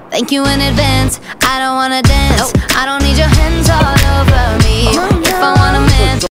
Thank you in advance, I don't wanna dance. I don't